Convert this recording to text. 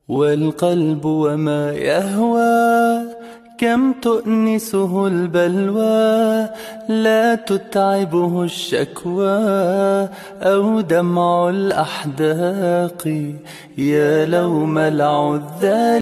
والقلب وما يهوى كم تؤنسه البلوى، لا تتعبه الشكوى أو دمع الأحداق. يا لوم العذال